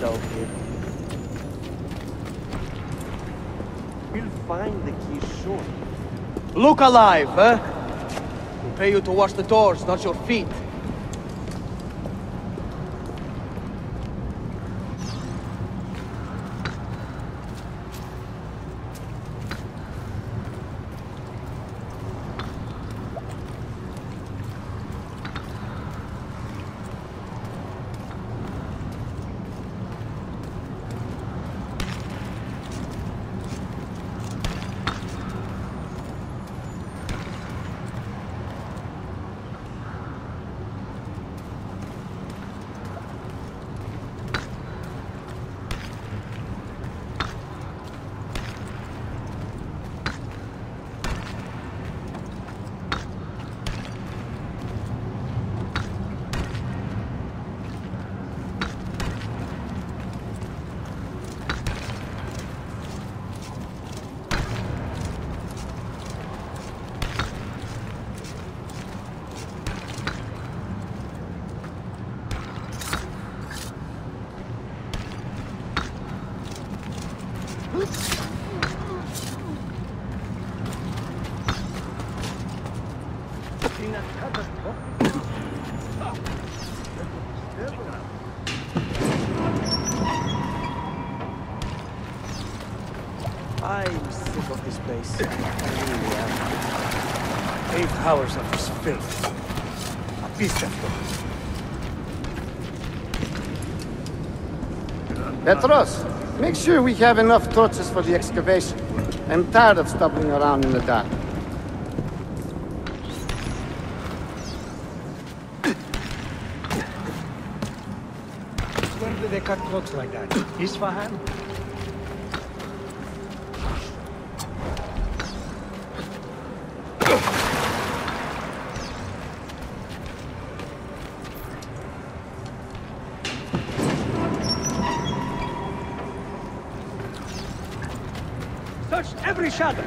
out here. We'll find the key soon. Look alive, huh? We'll pay you to watch the doors, not your feet. I'm sick of this place. I really am. 8 hours of this filth. A beast after. Petros, make sure we have enough torches for the excavation. I'm tired of stumbling around in the dark. Where do they cut clocks like that? Isfahan? Search every shadow!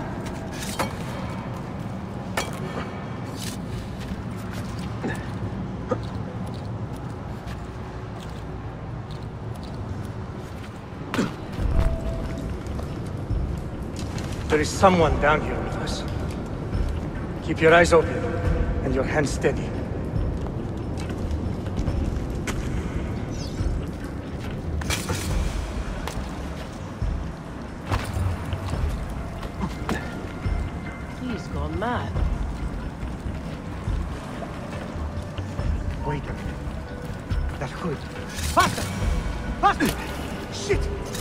There is someone down here with us. Keep your eyes open and your hands steady. He's gone mad. Wait a minute. That hood. Faster! Faster! Shit!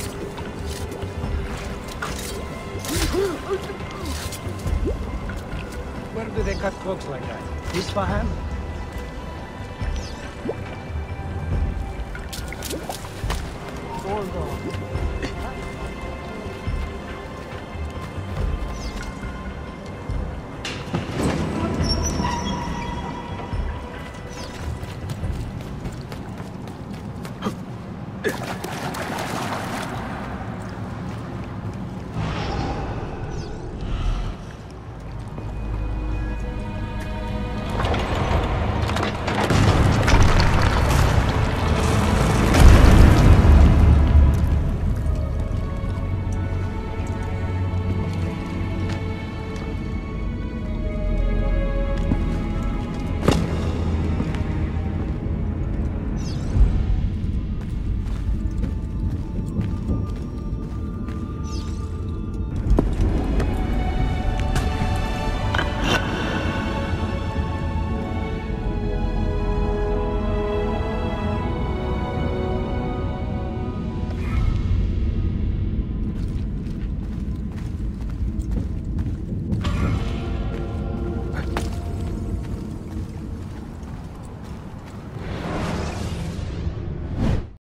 Where do they cut cloaks like that? Isfahan? Hold on.